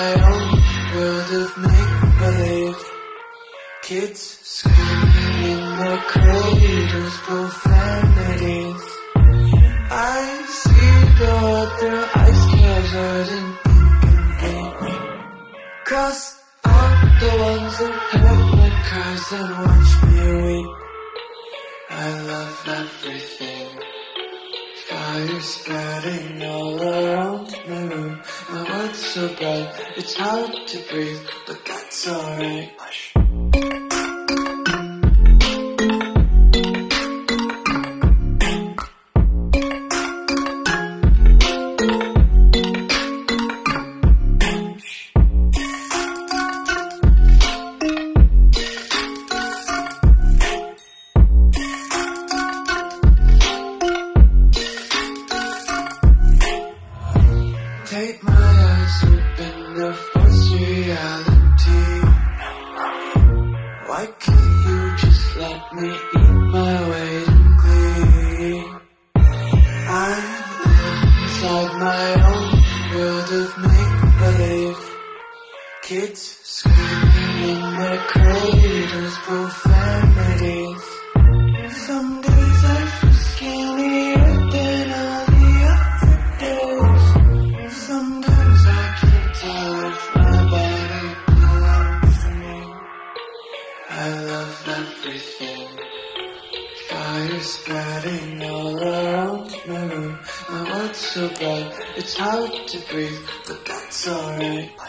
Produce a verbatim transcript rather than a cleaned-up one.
my own world of make-believe. Kids screaming in their cradles, profanities. I see the world through ice covered in pink and pink. Cross out the ones that hurt my cries and watch me weep. I love everything. Fire spreading all around my room. My world's so bright, it's hard to breathe, but that's alright. Hush. Take my eyes open to force reality. Why can't you just let me eat my weight in glee? I live inside my own world of make-believe. Kids screaming in their cradles, profanities. Some days I feel skinnier than all the other days. Sometimes I can't tell if my body belongs to me. I love everything. Fire spreading all around my room. My world's so bright, it's hard to breathe, but that's alright.